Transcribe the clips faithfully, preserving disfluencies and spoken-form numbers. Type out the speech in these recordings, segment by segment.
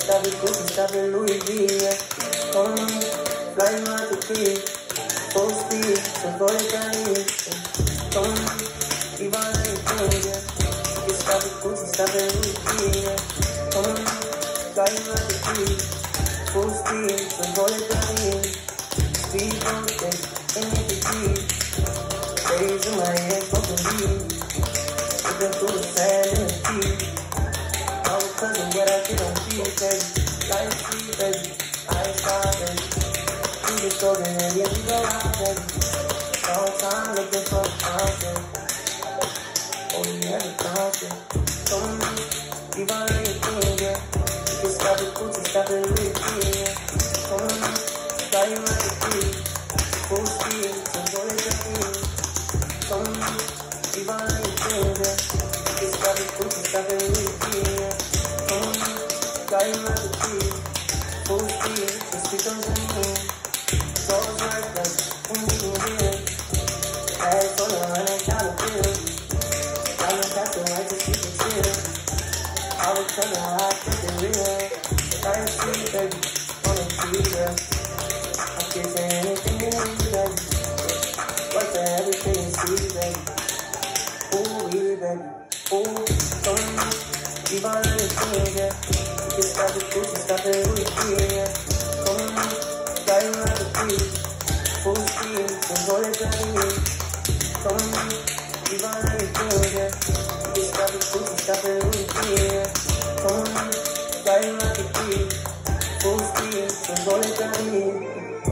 stop it, Gucci, stop it, Louis V, yeah. On me, flying like a tree, full speed, so go to Chinese. On me, even like a king, yeah. You can stop it, Gucci, stop it, Louis V, yeah. On me, flying like a tree, full speed, so go to Chinese. Speed bump, yeah, in the deep. Days in my head, fucking deep. Looking through the sand in the deep. All because of what I did on beat, baby. Life free, baby. I ain't sorry, baby. You just go in and yeah, we go out, baby. All time looking for a fountain. Oh, you had a fountain. Told me, leave all of your things, yeah. You can stop it, Gucci, stop it, Louis V, yeah. Told me, fly you like a tree. Full speed, so go let your feet. Told me, leave all of your things, yeah. You can stop it, Gucci, stop it, Louis V, yeah. Told me, fly you like a tree. Full speed, so speak on the moon. So it's like that, when you can hear it. Ask for the hundred dollar bill. Diamond got the right to keep it chill. I was telling how I kept it real. I ain't sweet, baby, on the street, yeah. I'm kissing anything you need, baby. What's the everything you see, baby? Ooh, wee, baby. Ooh, don't me, leave all of the things, yeah. You can stop it, Gucci, stop it, Louis V, yeah. Don't me, fly you like a tree. Full speed, don't go to Chinese. Don't me, leave all of the things, yeah. You can stop it, Gucci, stop it, Louis V, yeah. Don't me, fly you like a tree. Full speed, don't go to Chinese.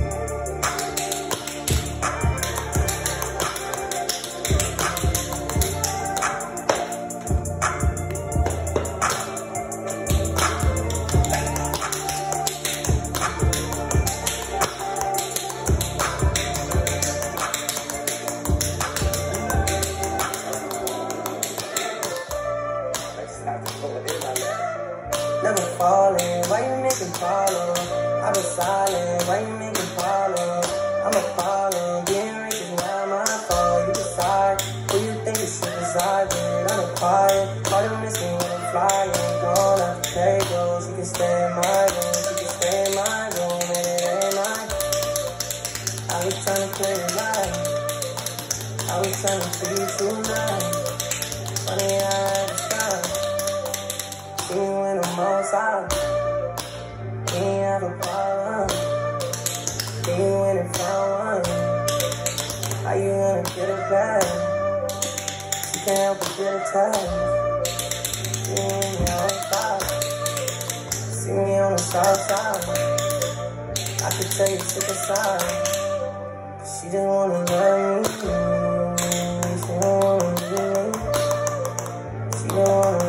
Never falling, why you making follow? I've been silent, why you making follow? I'm a problem, getting rich is not my fault. You decide who you think is supervising. I'm a quiet, all you missing when I'm flying. Gone after day goes, you can stay in my room, you can stay in my room, and it ain't mine. I was trying to play it right, I was trying to treat you tonight. Funny I had to stop. See me when I'm outside, you ain't have a problem. See you when it found one, how you gonna get it back? You can't help but get attached. See me when you're outside, see me on the south side. I could tell you sick aside, she didn't wanna love me, she didn't wanna do me, she didn't wanna